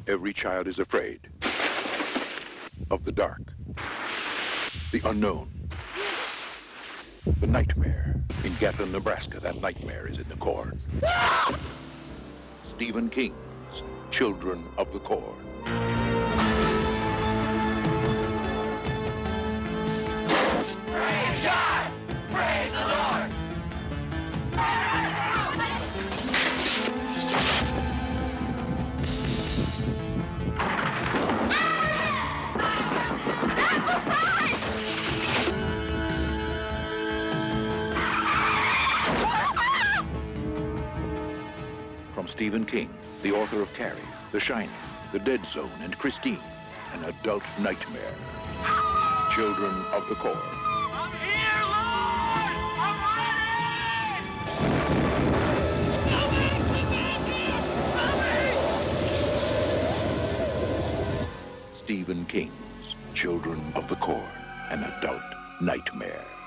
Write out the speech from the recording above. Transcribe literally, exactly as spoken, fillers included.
Every child is afraid of the dark, the unknown, the nightmare. In Gatlin, Nebraska, that nightmare is in the corn. Stephen King's Children of the Corn. Praise God! Praise the Lord! From Stephen King, the author of Carrie, The Shining, The Dead Zone, and Christine, an adult nightmare. Children of the Corn. I'm here, Lord! I'm ready! Stephen King's Children of the Corn, an adult nightmare.